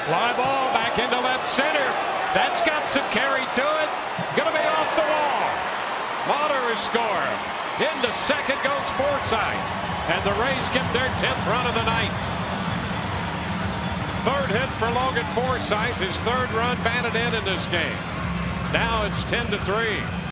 Fly ball back into left center. That's got some carry to it. Gonna be off the wall. Motter has scored. Into second goes Forsythe. And the Rays get their 10th run of the night. Third hit for Logan Forsythe. His third run batted in this game. Now it's 10-3.